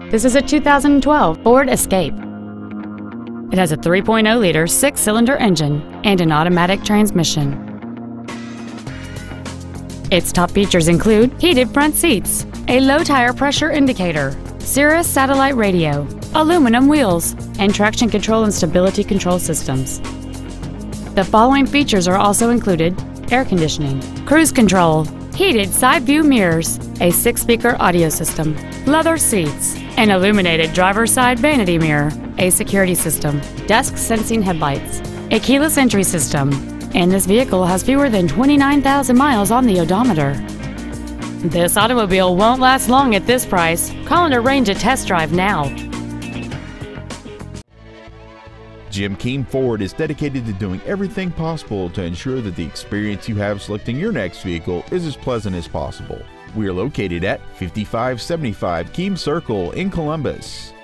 This is a 2012 Ford Escape. It has a 3.0-liter 6-cylinder engine and an automatic transmission. Its top features include heated front seats, a low tire pressure indicator, Sirius satellite radio, aluminum wheels, and traction control and stability control systems. The following features are also included: air conditioning, cruise control, heated side view mirrors, a 6-speaker audio system, leather seats, an illuminated driver's side vanity mirror, a security system, dusk sensing headlights, a keyless entry system, and this vehicle has fewer than 29,000 miles on the odometer. This automobile won't last long at this price. Call and arrange a test drive now. Jim Keane Ford is dedicated to doing everything possible to ensure that the experience you have selecting your next vehicle is as pleasant as possible. We are located at 5575 Keene Circle in Columbus.